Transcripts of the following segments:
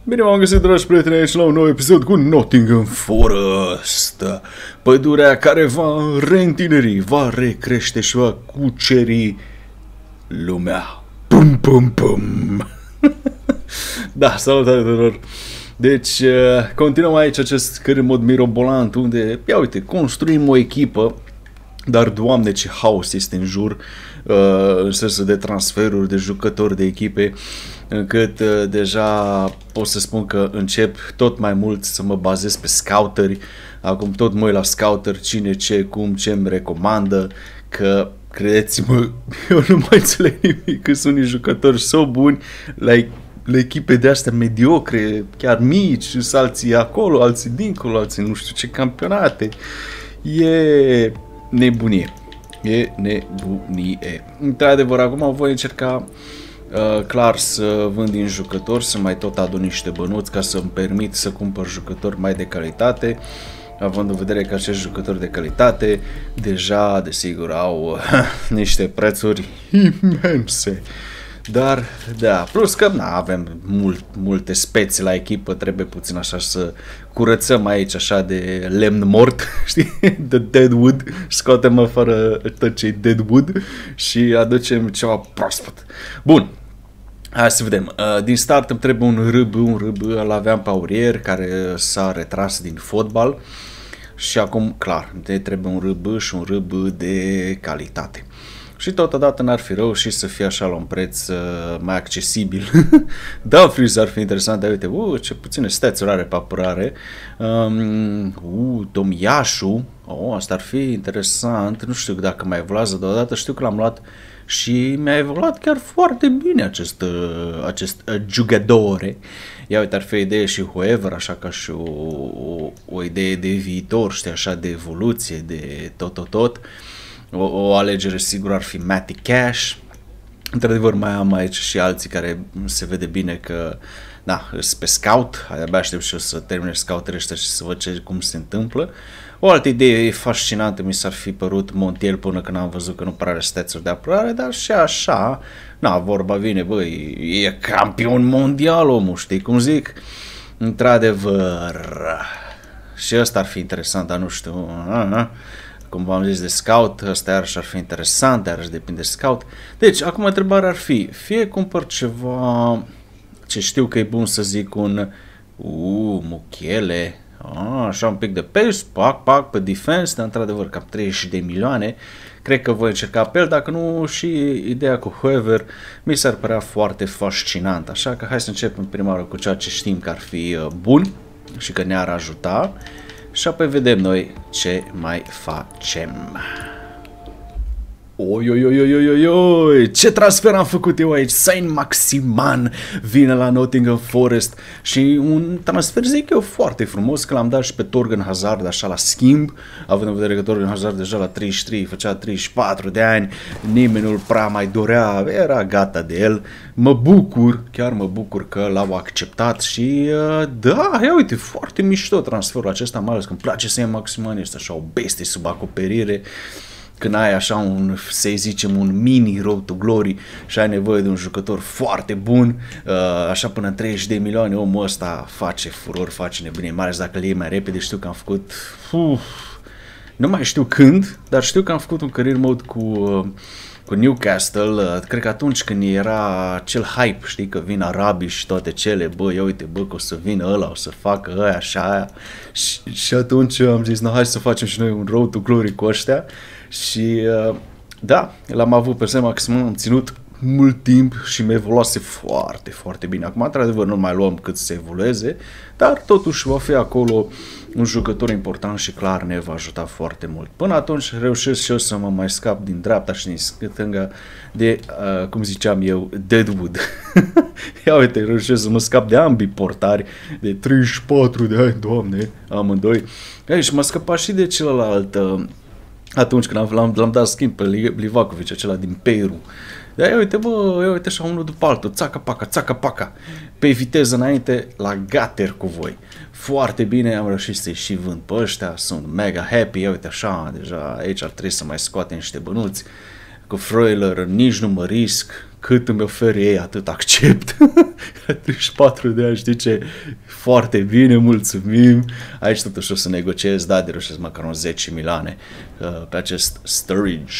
Bine v-am găsit, dragi prieteni, aici la un nou episod cu Nottingham Forest. Pădurea care va reîntineri, va recrește și va cuceri lumea. Pum, pum, pum. Da, salutare tuturor. Deci, continuăm aici acest career mod mirobolant unde, ia uite, construim o echipă, dar, Doamne, ce haos este în jur, în sensul de transferuri, de jucători, de echipe, încât deja pot să spun că încep tot mai mult să mă bazez pe scouteri. Acum tot mă uit la scouteri, cine, ce, cum, ce îmi recomandă, că credeți-mă, eu nu mai înțeleg nimic, că sunt unii jucători so buni la echipe de astea mediocre, chiar mici, și alții acolo, alții dincolo, alții nu știu ce campionate. E nebunie. E nebunie. Într-adevăr, acum voi încerca clar să vând din jucători, să mai tot adun niște bănuți ca să-mi permit să cumpăr jucători mai de calitate, având în vedere că acești jucători de calitate deja, desigur, au niște prețuri imense. Dar, da, plus că avem multe spețe la echipă, trebuie puțin așa să curățăm aici așa de lemn mort, știi, de deadwood, scoatem afară tot ce-i deadwood și aducem ceva proaspăt. Bun, hai să vedem. Din start îmi trebuie un RB, îl aveam pe Aurier care s-a retras din fotbal și acum, clar, trebuie un RB și un RB de calitate. Și totodată n-ar fi rău și să fie așa la un preț mai accesibil. Dumfries ar fi interesant, dar uite, ce puține stats-uri are pe apărare. Tomiyasu, asta ar fi interesant, nu știu dacă mai evoluează deodată, știu că l-am luat și mi-a evoluat chiar foarte bine acest jugadore. Ia uite, ar fi o idee și whoever, așa ca și o idee de viitor, știi, așa de evoluție, de tot. O alegere sigur ar fi Matty Cash. Într-adevăr mai am aici și alții care se vede bine că sunt pe scout. Abia aștept și eu să termin scoutele ăștia și să văd cum se întâmplă. O altă idee fascinantă mi s-ar fi părut Montiel până când am văzut că nu prea are stats-uri de apărare, dar și așa, vorba vine, băi, e campion mondial omul, știi cum zic? Într-adevăr. Și ăsta ar fi interesant, dar nu știu. Cum v-am zis de scout, ăsta iarăși ar fi interesant, iarăși depinde de scout. Deci, acum întrebarea ar fi, fie cumpăr ceva ce știu că e bun să zic un Mukiele, așa un pic de pace, pac, pe defense, dar într-adevăr cam 30 de milioane, cred că voi încerca pe el, dacă nu și ideea cu whoever mi s-ar părea foarte fascinant, așa că hai să începem prima oară cu ceea ce știm că ar fi bun și că ne-ar ajuta. Și apoi vedem noi ce mai facem. Oi, ce transfer am făcut eu aici? Saint-Maximin vine la Nottingham Forest și un transfer, zic eu, foarte frumos, că l-am dat și pe Torgan Hazard așa la schimb, având în vedere că Torgan Hazard deja la 33, făcea 34 de ani, nimeni nu-l prea mai dorea, era gata de el. Chiar mă bucur că l-au acceptat și ia uite, foarte mișto transferul acesta, mai ales că îmi place Saint-Maximin, este așa o bestie sub acoperire. Când ai așa să zicem, un mini Road to Glory și ai nevoie de un jucător foarte bun, așa până în 30 de milioane, omul ăsta face furor, face nebunie, mai ales dacă le iei mai repede. Știu că am făcut, nu mai știu când, dar știu că am făcut un career mode cu Newcastle, cred că atunci când era acel hype, știi, că vin arabii și toate cele, ia uite, că o să vină ăla, o să facă ăia și aia, și atunci am zis, hai să facem și noi un Road to Glory cu ăștia. Și l-am avut pe Saint-Maximin, am ținut mult timp și mi-a evoluase foarte, foarte bine. Acum, într-adevăr, nu mai luăm cât să evolueze, dar totuși va fi acolo un jucător important și clar ne va ajuta foarte mult. Până atunci reușesc și eu să mă mai scap din dreapta și din stânga de, cum ziceam eu, deadwood. Ia uite, reușesc să mă scap de ambii portari de 34 de ani, Doamne, amândoi. Și mă scăpa și de celălalt. Atunci când l-am dat schimb pe Livakovic, acela din Peru. Dar ia uite așa unul după altul, țaca-paca, pe viteză înainte, la gater cu voi. Foarte bine, am reușit să-i și vând pe ăștia, sunt mega happy, ia uite așa, deja aici ar trebui să mai scoatem niște bănuți. Cu Freuler nici nu mă risc, cât îmi oferă ei, atât accept. 34 de ani, știi ce? Foarte bine, mulțumim. Aici totuși o să negociez, da, de reușesc măcar un 10 milioane pe acest Sturridge.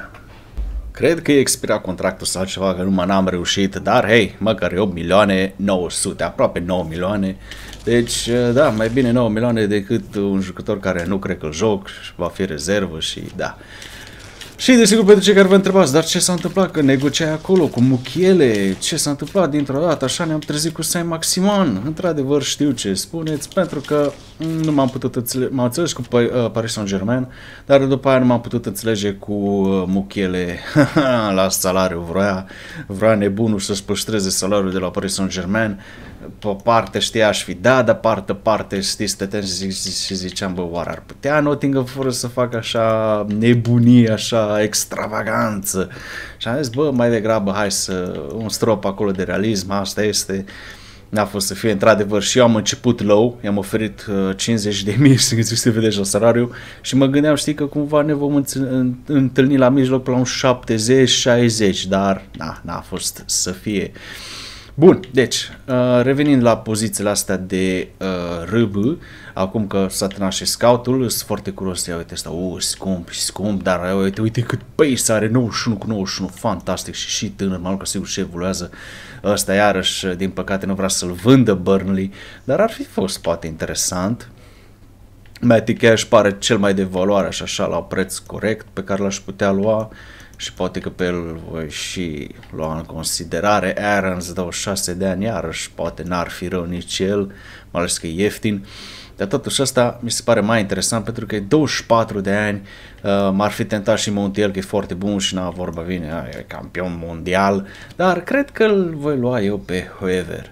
Cred că e expirat contractul sau ceva, că numai n-am reușit, dar hei, măcar e 8 milioane 900, aproape 9 milioane. Deci, da, mai bine 9 milioane decât un jucător care nu cred că-l joc, va fi rezervă și da. Și desigur pentru cei care vă întrebați, dar ce s-a întâmplat că negociai acolo cu Mukiele, ce s-a întâmplat dintr-o dată, așa ne-am trezit cu Saint-Maximin. Într-adevăr știu ce spuneți, pentru că nu m-am putut înțelege, m-am înțeles cu Paris Saint-Germain, dar după aia nu m-am putut înțelege cu Mukiele la salariu, vrea nebunul să-și păstreze salariul de la Paris Saint-Germain. Pe o parte știa aș fi da, dar parte știi, stăteam și ziceam, bă, oare ar putea Nottingham Forest să facă așa nebunie, așa extravaganță? Și am zis, bă, mai degrabă, hai să un strop acolo de realism, asta este. N-a fost să fie într-adevăr și eu am început low, i-am oferit 50.000 să vedeți la salariu și mă gândeam, știi, că cumva ne vom întâlni la mijloc pe la un 70-60, dar n-a fost să fie. Bun, deci, revenind la pozițiile astea de RB, acum că s-a terminat și scoutul, sunt foarte curios, ia uite ăsta, scump, dar uite cât pace are, 91 cu 91, fantastic și tânăr, mă că sigur și evoluează. Ăsta iarăși, din păcate, nu vrea să-l vândă Burnley, dar ar fi fost poate interesant. Matty Cash pare cel mai de valoare, așa, la preț corect, pe care l-aș putea lua. Și poate că pe el voi și lua în considerare. Aarons, 26 de ani, iarăși poate n-ar fi rău nici el, mai ales că e ieftin. Dar totuși ăsta mi se pare mai interesant pentru că e 24 de ani, m-ar fi tentat și Montiel că e foarte bun și n-a vorba bine, e campion mondial, dar cred că îl voi lua eu pe Hoever.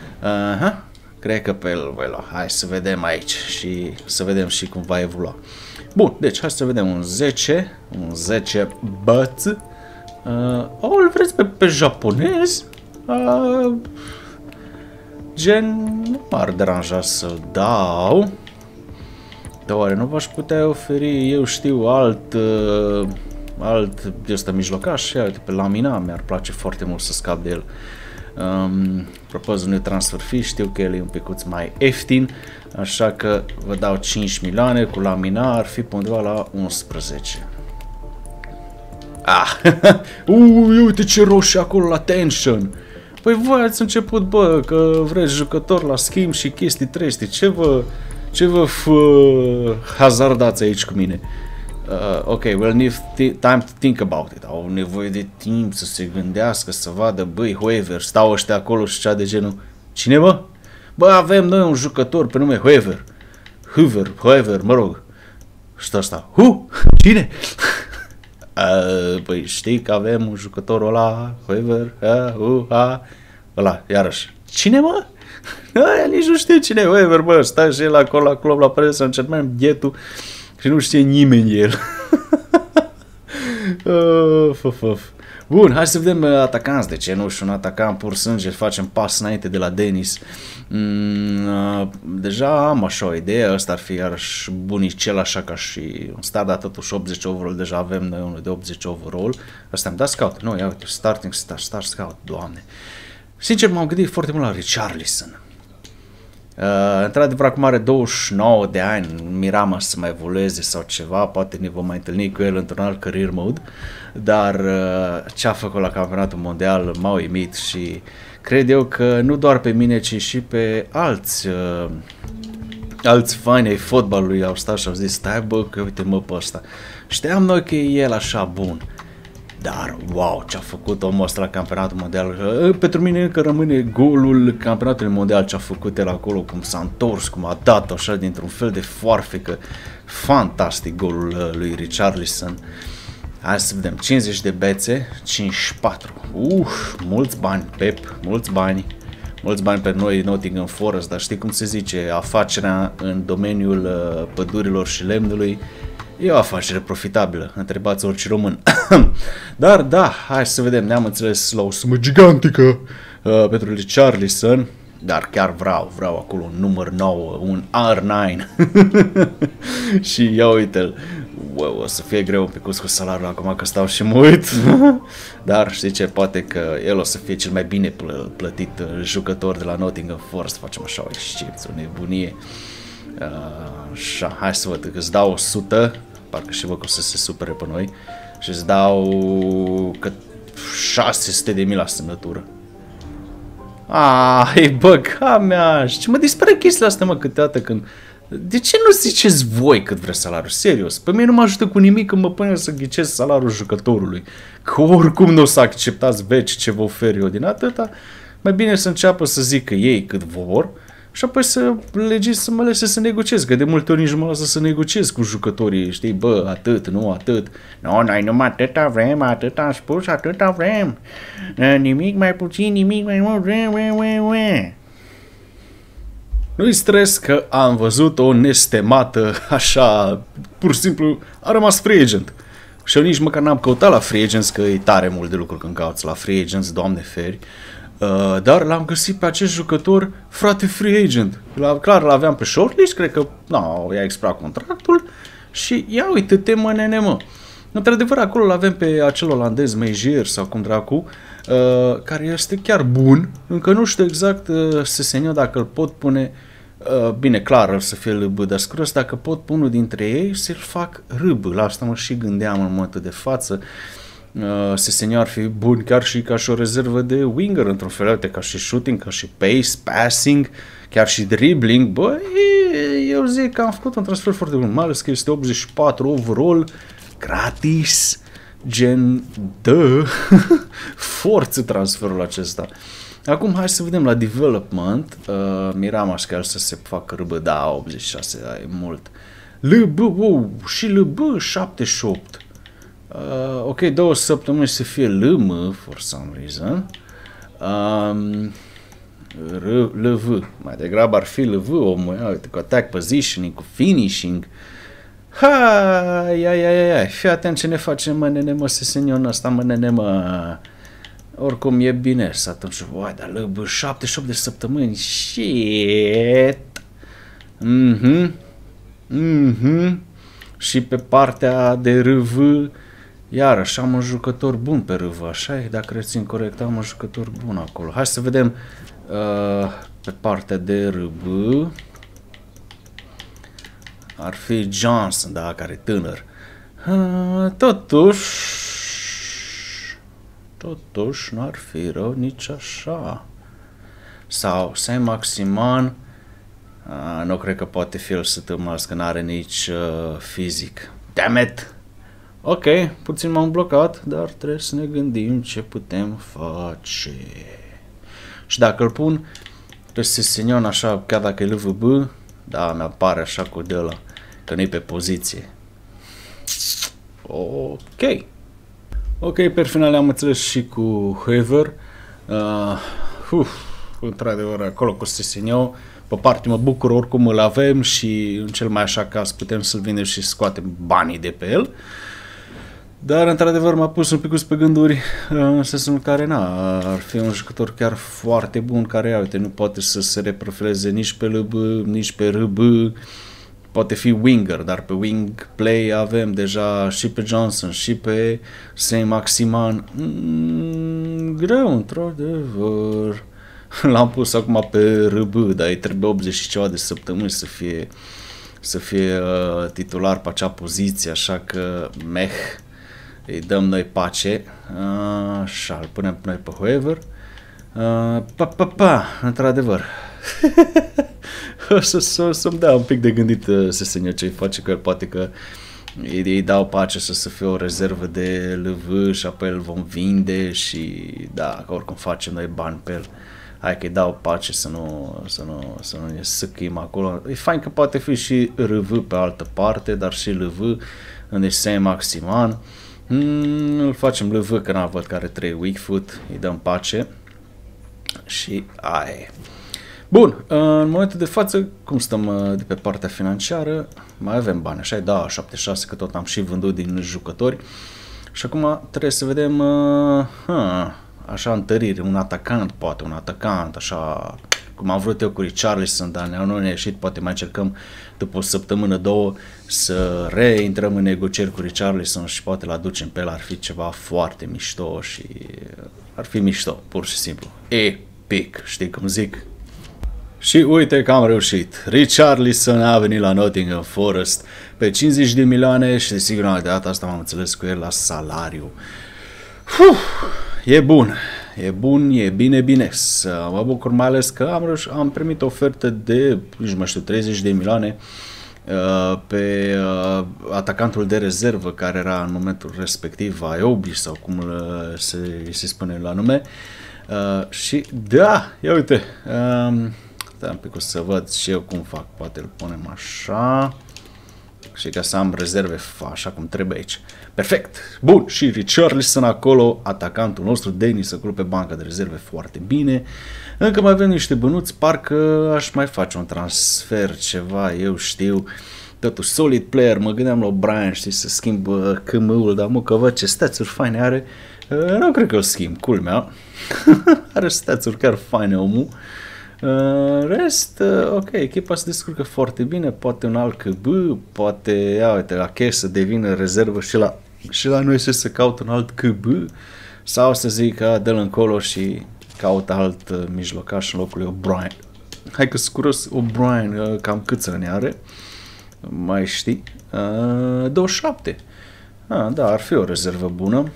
Cred că pe el voi lua. Hai să vedem aici și să vedem și cum va evolua. Bun, deci hai să vedem un 10 băț. Îl vreți pe japonez? Gen, nu m-ar deranja să-l dau. Dar oare nu v-aș putea oferi, eu știu, alt de ăsta mijlocaș? Ia uite, pe Lamina mi-ar place foarte mult să scap de el. Propus unui transfer fee, știu că el e un picuț mai ieftin, așa că vă dau 5 milioane, cu Lamina ar fi pe undeva la 11. Uite ce roșii acolo la tension. Păi voi ați început, bă, că vreți jucător la schimb și chestii trești. Ce vă hazardați aici cu mine? Ok, we'll need time to think about it. Au nevoie de timp să se gândească, să vadă, băi, Hoever, stau ăștia acolo și cea de genul. Cine, bă? Bă, avem noi un jucător pe nume Hoever. Hoever, mă rog. Și ăsta, cine? Păi știi că avem un jucător ăla, Hoever, ăla, iarăși. Cine, mă? Nici nu știe cine e Hoever, bă, stai și el acolo la club, la presă, încercăm ghetul și nu știe nimeni el. Bun, hai să vedem atacanți, de ce nu? Și un atacant pur sânge, facem pas înainte de la Dennis. Deja am așa o idee, ăsta ar fi iarăși bunicel, așa ca și un start, dar totuși 80 overall, deja avem noi unul de 80 overall. Ăsta am dat scout, nu, ia uite, start scout, doamne. Sincer, m-am gândit foarte mult la Richarlison. Într-adevăr, acum are 29 de ani, miram să mai evolueze sau ceva, poate ne vom mai întâlni cu el într-un alt career mode, dar ce a făcut la campionatul mondial m-a uimit și cred eu că nu doar pe mine, ci și pe alți fani ai fotbalului au stat și au zis, stai bă, că uite mă pe ăsta, știam noi că e el așa bun. Dar, wow, ce-a făcut omul ăsta la campionatul mondial. Pentru mine încă rămâne golul campionatului mondial, ce-a făcut el acolo, cum s-a întors, cum a dat așa dintr-un fel de foarfecă. Fantastic golul lui Richarlison. Hai să vedem, 50 de bețe, 54. Mulți bani, Pep, mulți bani. Mulți bani pe noi, Nottingham Forest, dar știi cum se zice, afacerea în domeniul pădurilor și lemnului e o afacere profitabilă, întrebați orice român. Dar da, hai să vedem, ne-am înțeles la o sumă gigantică pentru Richarlison, dar chiar vreau acolo un număr 9, un R9. Și ia uite-l, wow, o să fie greu un pic cu salariul acum că stau și mă uit. Dar știi ce, poate că el o să fie cel mai bine plătit jucător de la Nottingham Forest. Facem așa o excepție, o nebunie. Așa, hai să văd că îți dau 100, parcă și văd că o să se supere pe noi. Și îți dau că 600.000 la semnătură. Ai, băga mea, și mă dispare chestiile astea, mă, câteodată când... De ce nu ziceți voi cât vreți salariul? Serios, pe mine nu mă ajută cu nimic când mă pune să ghicesc salariul jucătorului. Că oricum nu o să acceptați veci ce vă ofer eu din atâta. Mai bine să înceapă să zică ei cât vor și apoi să mă lase să negociez, că de multe ori nici nu mă lasă să negociez cu jucătorii, știi, bă, atât, nu atât. No, noi numai atâta vrem, atât am spus, atâta vrem. Nimic mai puțin, nimic mai mult, vrem. Nu-i stres că am văzut o nestemată, așa, pur și simplu, a rămas free agent. Și eu nici măcar n-am căutat la free agents, că e tare mult de lucru când cauți la free agents, doamne feri. Dar l-am găsit pe acest jucător, frate, free agent. Clar, l-aveam pe shortlist, cred că, i-a expirat contractul și ia uite-te, mă, nene, mă. Într-adevăr, acolo l-avem pe acel olandez, Mejier sau cum dracu, care este chiar bun. Încă nu știu exact, Sesenio, dacă îl pot pune, bine, clar, o să fie LB, dar scurăs, dacă pot pune unul dintre ei, să-l fac RB. La asta mă și gândeam în momentul de față. Sesenio ar fi bun chiar și ca și o rezervă de winger, într-un fel, ca și shooting, ca și pace, passing, chiar și dribbling. Băi, eu zic că am făcut un transfer foarte bun, mai ales că este 84 overall, gratis, gen, forță transferul acesta. Acum hai să vedem la development, Miramaș chiar să se facă râbă, da, 86, da, e mult. LB, wow, și LB 78. Ok, 2 săptămâni să fie LM, for some reason. LV, mai degrabă ar fi LV, omul, uite, cu attack positioning, cu finishing. Hai, fii atent ce ne facem, mă, nene, mă, Sesenionul ăsta, mă, nene, mă. Oricum e bine să atunci, uai, dar LB 78 de săptămâni, shit. Și pe partea de RV, iarăși am un jucător bun pe RV, așa e, dacă rețin corect, am un jucător bun acolo. Hai să vedem pe partea de RB. Ar fi Johnson, da, care e tânăr. Totuși, n-ar fi rău nici așa. Sau Saint-Maximin, nu cred că poate fi el să tămăs, că n-are nici fizic. Damn it! Ok, puțin m-am blocat, dar trebuie să ne gândim ce putem face. Și dacă îl pun pe Sesenion așa, chiar dacă e LVB, da, mi-apare așa cu de ăla, că nu-i pe poziție. Ok. Ok, pe final am înțeles și cu Hoever. Într-adevăr, acolo cu Sesenion, pe parte mă bucur, oricum îl avem și în cel mai așa caz putem să-l vindem și scoatem banii de pe el. Dar, într-adevăr, m-a pus un pic pe gânduri în sensul în care, ar fi un jucător chiar foarte bun, care, uite, nu poate să se reprofileze nici pe LB, nici pe RB, poate fi winger, dar pe wing play avem deja și pe Johnson, și pe Saint-Maximin. Greu, într-adevăr. L-am pus acum pe RB, dar îi trebuie 80 și ceva de săptămâni să fie titular pe acea poziție, așa că îi dăm noi pace. Așa, îl punem noi pe Hoever. Într-adevăr. O să-mi dea un pic de gândit Sesenio ce-i face, că el poate că îi dau pace să fie o rezervă de LV și apoi îl vom vinde și da, că oricum facem noi bani pe el. Hai că îi dau pace să nu ne săcim acolo. E fain că poate fi și RV pe altă parte, dar și LV, unde Saint-Maximin. Îl facem LV, că n-am văd că are 3 weak foot, îi dăm pace și aia. Bun, în momentul de față, cum stăm de pe partea financiară, mai avem bani, așa, da, 76, că tot am și vândut din jucători și acum trebuie să vedem, așa, întărire, un atacant, poate, un atacant, așa, cum am vrut eu cu Richarlison, dar nu ne-a ieșit, poate mai încercăm după o săptămână, două, să reintrăm în negocieri cu Richarlison și poate l-aducem pe el, ar fi ceva foarte mișto și ar fi mișto, pur și simplu. Epic, știi cum zic? Și uite că am reușit. Richarlison a venit la Nottingham Forest pe 50 de milioane și desigur de data asta m-am înțeles cu el la salariu. E bun, e bine. Mă bucur mai ales că am primit o ofertă de, nu știu, 30 de milioane pe atacantul de rezervă care era în momentul respectiv Ayobi sau cum se spune la nume. Și da, ia uite, stai un pic să văd și eu cum fac, poate îl punem așa și ca să am rezerve așa cum trebuie aici. Perfect, bun, și Richarlison acolo, atacantul nostru, Dennis acolo pe banca de rezerve, foarte bine. Încă mai avem niște bănuți, parcă aș mai face un transfer, ceva, eu știu. Totuși, solid player, mă gândeam la O'Brien, știi, să schimb KM-ul, dar mă, că văd ce stats-uri faine are. Nu cred că o schimb, culmea. Are stats-uri chiar faine omul. Rest, ok, echipa se descurcă foarte bine, poate un alt KB, poate, ia uite, la Cash să devină rezervă și la noi să caut un alt KB, sau să zic că dă-l încolo și caut alt mijlocaș în locul lui O'Brien. Hai că scuros O'Brien, cam câți ani are? Mai știi? 27. Da, ar fi o rezervă bună.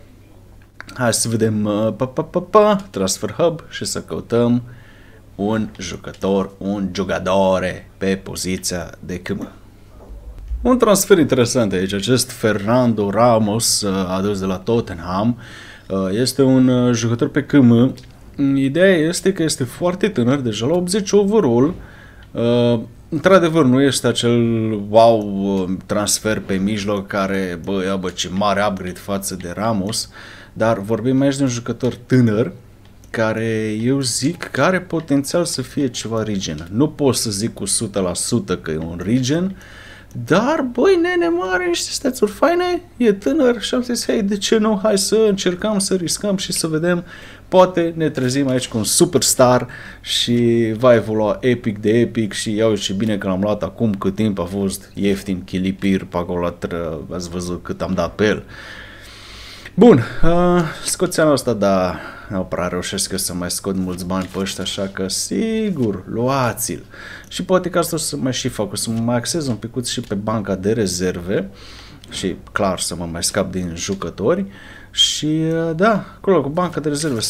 Hai să vedem Transfer Hub și să căutăm un jucător, un jugadore pe poziția de KM. Un transfer interesant aici, acest Fernando Ramos adus de la Tottenham, este un jucător pe KM. Ideea este că este foarte tânăr, deja la 80 overall. Într-adevăr nu este acel wow transfer pe mijloc care, bă, ce mare upgrade față de Ramos, dar vorbim aici de un jucător tânăr care eu zic că are potențial să fie ceva regen. Nu pot să zic cu 100% că e un regen, dar băi, nene mare, niște stats-uri faine, e tânăr și am zis, hei, de ce nu, hai să încercăm, să riscăm și să vedem, poate ne trezim aici cu un superstar și va evolua epic de epic și iau și bine că l-am luat acum cât timp a fost ieftin, chilipir, pe acolo ați văzut cât am dat pe el. Bun, scoțianul ăsta, da, nu prea reușesc eu să mai scot mulți bani pe ăștia, așa că sigur, luați-l. Și poate că asta o să mai și fac, o să mă mai axez un picuț și pe banca de rezerve și clar să mă mai scap din jucători și da, acolo cu banca de rezerve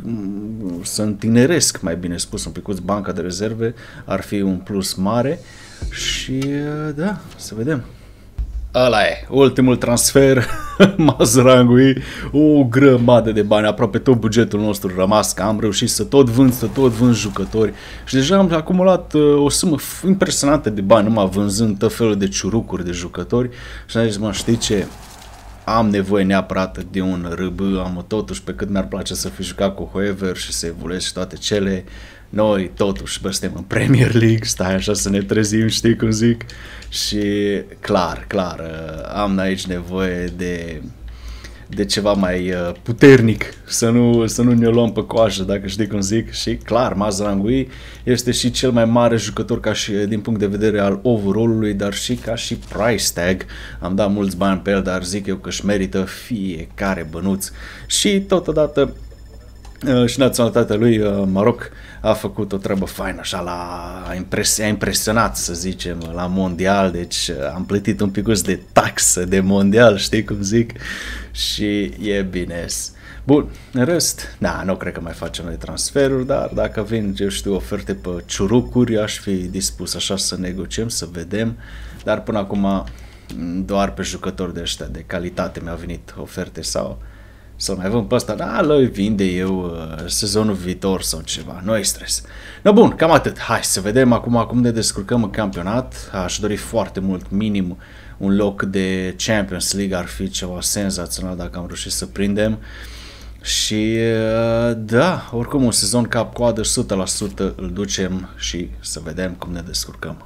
să întineresc, mai bine spus, un picuț banca de rezerve ar fi un plus mare și da, să vedem. Ăla e, ultimul transfer, Mazraoui, o grămadă de bani, aproape tot bugetul nostru rămas, că am reușit să tot vând jucători și deja am acumulat o sumă impresionantă de bani, numai vânzând tot felul de ciurucuri de jucători și am zis, mă, știi ce, am nevoie neapărat de un RB, am totuși, pe cât mi-ar place să fi jucat cu whoever și să evoluez și toate cele, noi totuși suntem în Premier League, stai așa să ne trezim, știi cum zic? Și clar, am aici nevoie de ceva mai puternic, să nu ne luăm pe coajă, dacă știi cum zic. Și clar, Mazraoui este și cel mai mare jucător ca și din punct de vedere al overall-ului, dar și ca și price tag. Am dat mulți bani pe el, dar zic eu că își merită fiecare bănuț. Și totodată și naționalitatea lui, Maroc, a făcut o treabă faină, așa, a impresionat, să zicem, la mondial, deci am plătit un pic de taxă de mondial, știi cum zic, și e bine. Bun, în rest, da, nu cred că mai facem noi transferuri, dar dacă vin, eu știu, oferte pe ciurucuri, aș fi dispus așa să negociem, să vedem, dar până acum doar pe jucători de ăștia de calitate mi-au venit oferte sau să mai vând pe ăsta, da, îl vinde eu sezonul viitor sau ceva, nu e stres. No, bun, cam atât. Hai să vedem acum cum ne descurcăm în campionat. Aș dori foarte mult, minim un loc de Champions League, ar fi ceva senzațional dacă am reușit să prindem. Și da, oricum un sezon cap-coadă 100% îl ducem și să vedem cum ne descurcăm.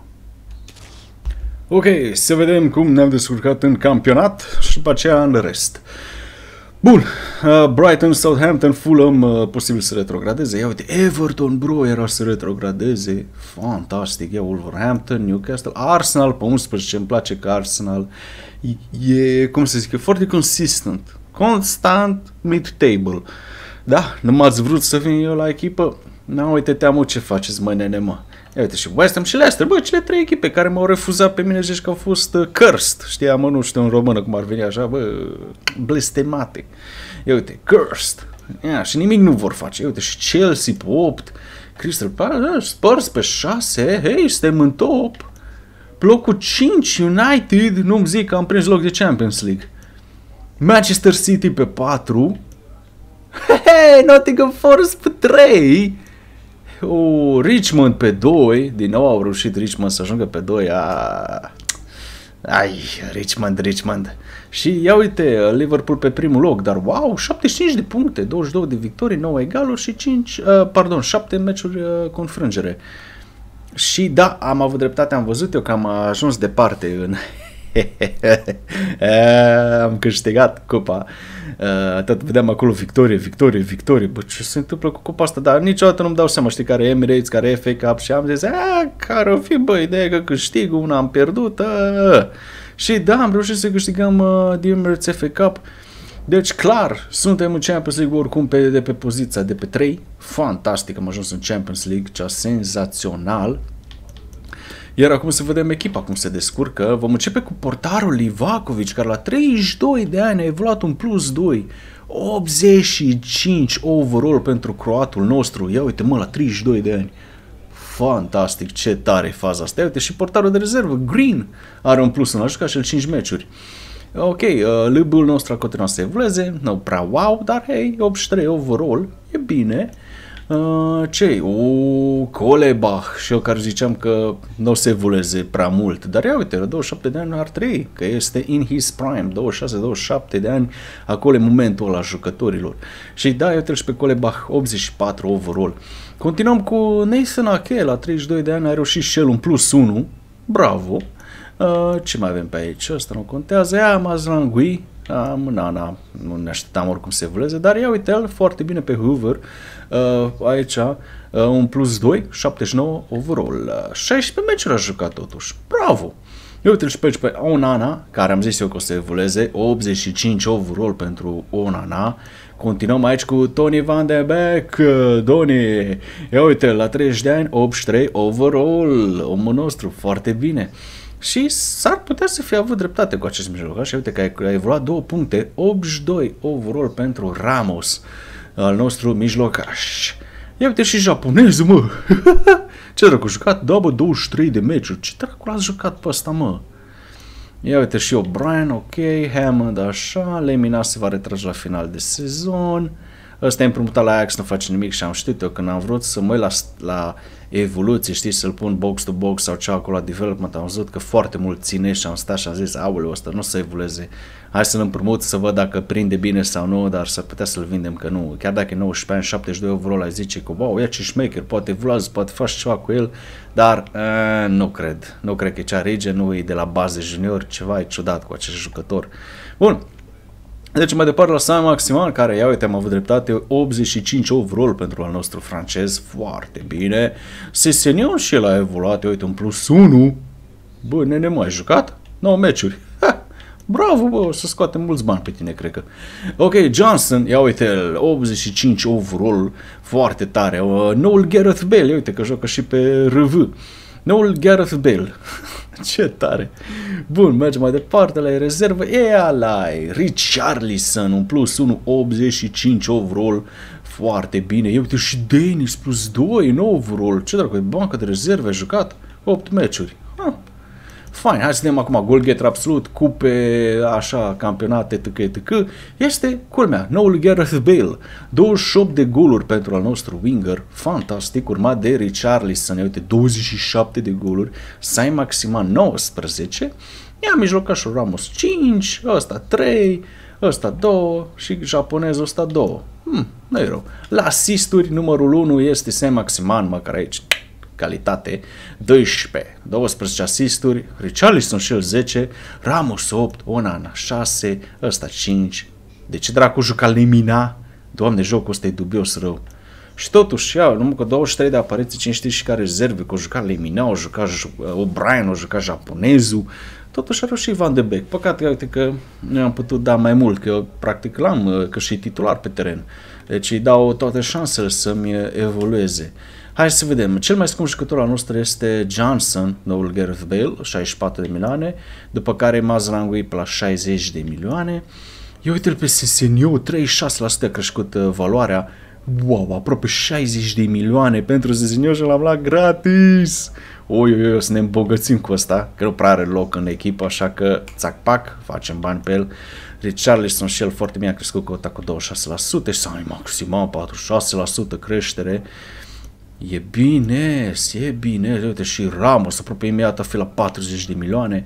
Ok, să vedem cum ne-am descurcat în campionat și după aceea în rest. Bun, Brighton, Southampton, Fulham, posibil să retrogradeze. Ia uite, Everton, bro, era să retrogradeze. Fantastic, ia Wolverhampton, Newcastle, Arsenal pe 11, îmi place că Arsenal e, cum să zic, e foarte consistent. Constant mid-table. Da, nu m-ați vrut să vin eu la echipă? Na, uite, te-am ce faceți, mă, nene, mă. Ia uite, și West Ham și Leicester, bă, cele 3 echipe care m-au refuzat pe mine, zici că au fost cursed. Știa, mă, nu știu în română cum ar veni așa, bă, blestemate. Ia uite, cursed. Ia, și nimic nu vor face. Ia uite, și Chelsea pe 8, Crystal Palace, Spurs pe 6, hei, suntem în top. Locul 5, United, nu-mi zic că am prins loc de Champions League. Manchester City pe 4, hei, Nottingham Forest pe 3, Richmond pe 2, din nou au reușit Richmond să ajungă pe 2, ai, Richmond. Și ia uite, Liverpool pe primul loc, dar wow, 75 de puncte, 22 de victorii, 9 egaluri și 7 meciuri cu înfrângere. Și da, am avut dreptate, am văzut eu că am ajuns departe în... am câștigat cupa. Tot vedeam acolo victorie. Bă, ce se întâmplă cu cupa asta? Dar niciodată nu-mi dau seama, știi, care Emirates, care FA Cup, și am zis, care o fi, bă, ideea că câștig, una am pierdut. Și da, am reușit să câștigăm de Emirates FA Cup. Deci, clar, suntem în Champions League oricum de pe poziția de pe 3. Fantastic, am ajuns în Champions League, cea senzațional. Iar acum să vedem echipa cum se descurcă. Vom începe cu portarul Livakovic, care la 32 de ani a evoluat un plus 2. 85 overall pentru croatul nostru. Ia uite, mă, la 32 de ani. Fantastic, ce tare e faza asta. Ia uite, și portarul de rezervă, Green, are un plus, a jucat și el 5 meciuri. Ok, lâbul nostru a continuat să evolueze, nu prea wow, dar hei, 83 overall, e bine. Ce-i? Kolebach, și eu care ziceam că nu o să evolueze prea mult, dar ia uite, la 27 de ani ar trebui, că este in his prime, 26-27 de ani, acolo e momentul ăla jucătorilor. Și da, uite și pe Kolebach, 84 overall. Continuăm cu Nathan Ake, la 32 de ani a reușit și el un plus 1, bravo. Ce mai avem pe aici? Asta nu contează. Ia Mazrangui. Nu ne așteptam oricum să evolueze, dar ia uite-l foarte bine pe Hoover. Aici un plus 2, 79 overall. 16 meciuri a jucat totuși. Bravo! Ia uite-l și pe aici pe Onana, care am zis eu că o să evolueze. 85 overall pentru Onana. Continuăm aici cu Tony Van de Beek. Doni, ia uite, la 30 de ani, 83 overall. Omul nostru, foarte bine. Și s-ar putea să fie avut dreptate cu acest mijlocaș. Și uite că a evoluat 2 puncte, 82 overall pentru Ramos, al nostru mijlocaș. Ia uite și japonezul, mă! Ce dracu, jucat? Da, bă, 23 de meciuri. Ce dracu l-ați jucat pe ăsta, mă? Ia uite și O'Brien, ok, Hammond, așa, Lemina se va retrage la final de sezon. Ăsta e împrumutat la Ajax, nu face nimic și am știut eu când am vrut să mă uit la evoluție, știi, să-l pun box to box sau cea acolo la development, am văzut că foarte mult ține și am stat și am zis, aoleu, ăsta nu o să evolueze. Hai să-l împrumut să văd dacă prinde bine sau nu, dar s-ar putea să-l vindem că nu. Chiar dacă e 19 ani, 72 overall, ai zice că, wow, ia ce șmecher, poate evoluează, poate faci ceva cu el, dar nu cred. Nu cred că e cea rege, nu e de la bază junior, ceva e ciudat cu acest jucător. Bun. Deci mai departe la Saint-Maximin, care, ia uite, am avut dreptate, 85 overall pentru al nostru francez, foarte bine. Sesenion și el a evoluat, ia uite, un plus 1. Bă, nene, mai jucat? 9 meciuri. Ha, bravo, bă, o să scoatem mulți bani pe tine, cred că. Ok, Johnson, ia uite, 85 overall, foarte tare. Noul Gareth Bale, ia uite că joacă și pe RV. Noul Gareth Bale. Ce tare. Bun, mergem mai departe la rezervă. Richarlison, un plus 1, 85 overall. Foarte bine. Ia uite și Dennis plus 2, 9 overall. Ce dracu, e bancă de rezerve, a jucat 8 meciuri. Fine, hai să vedem acum goalgetter absolut, cupe, așa, campionate, etc. Este, culmea, noul Gareth Bale, 28 de goluri pentru al nostru winger, fantastic, urmat de Richarlison, uite, 27 de goluri, Saint-Maximin 19, ia mijlocașul Ramos 5, ăsta 3, ăsta 2 și japonezul ăsta 2. Nu e rău. La asisturi, numărul 1 este Saint-Maximin, măcar aici. Calitate, 12 asisturi, Richarlison și el 10, Ramos 8, Onana 6, ăsta 5, De ce dracu juca Lemina? Doamne, jocul ăsta e dubios rău. Și totuși, numai că 23 de apariții, cine știe și care rezerve, că o juca Lemina, o juca O'Brien, o juca japonezul, totuși are și Van de Beek. Păcat, uite că nu am putut da mai mult, că eu practic l-am, că și titular pe teren. Deci îi dau toate șansele să-mi evolueze. Hai să vedem. Cel mai scump jucător al nostru este Johnson, noul Gareth Bale, 64 de milioane, după care Mazraoui pe la 60 de milioane. Eu uite-l pe Sesenio, 36% a crescut valoarea. Wow, aproape 60 de milioane pentru Sesenio și l-am luat gratis. Oi, o să ne îmbogățim cu ăsta, că nu prea are loc în echipă, așa că țac-pac, facem bani pe el. Richarlison și el foarte bine a crescut cota cu 26% și s-a maximat 46% creștere. E bine, uite și Ramos aproape imediat a fi la 40 de milioane.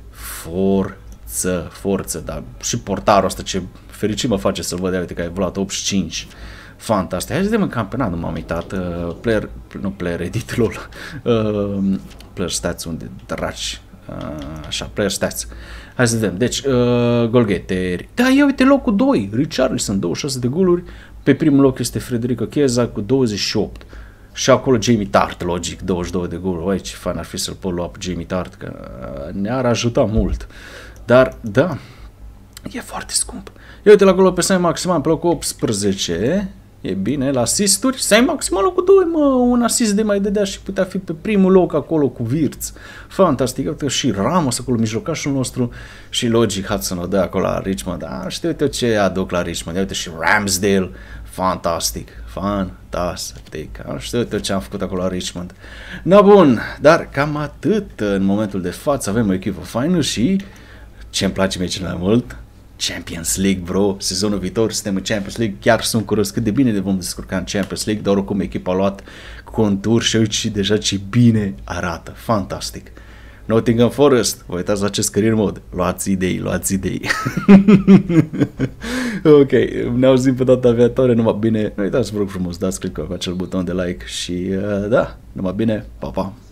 Forță, dar și portarul ăsta ce fericit mă face să-l văd, uite că a evoluat 85. Fantastic. Hai să vedem în campionat, nu m-am uitat. Player edit, lol. Player stats, unde draci. Așa, player stats. Hai să vedem. Deci, golgheteri. Da, ia uite locul 2. Richarlison, 26 de goluri. Pe primul loc este Federico Chiesa cu 28. Și acolo Jamie Tart, logic, 22 de goluri. Uai, ce fan ar fi să-l pot lua pe Jamie Tart, că ne-ar ajuta mult. Dar, da, e foarte scump. Eu uite la acolo pe Saint Maximan, pe locul 18. E bine, la asisturi. Saint Maximan locul 2, mă, un asist de mai dădea și putea fi pe primul loc acolo cu Wirtz. Fantastic, uite și Ramos acolo, mijlocașul nostru. Și logic, Hudson o dă acolo la Richmond. Știu eu ce aduc la Richmond. Uite și Ramsdale. Fantastic. Știu eu ce am făcut acolo la Richmond. Na bun, dar cam atât în momentul de față. Avem o echipă faină și ce-mi place mie cel mai mult? Champions League, bro. Sezonul viitor suntem în Champions League. Chiar sunt curios cât de bine ne vom descurca în Champions League, dar oricum echipa a luat contur și uite și deja ce bine arată. Fantastic. Nottingham Forest, vă uitați la acest career mode. Luați idei. Ok, ne auzim pe data viitoare, numai bine. Nu uitați, vă rog frumos, dați click pe acel buton de like și da, numai bine, pa, pa.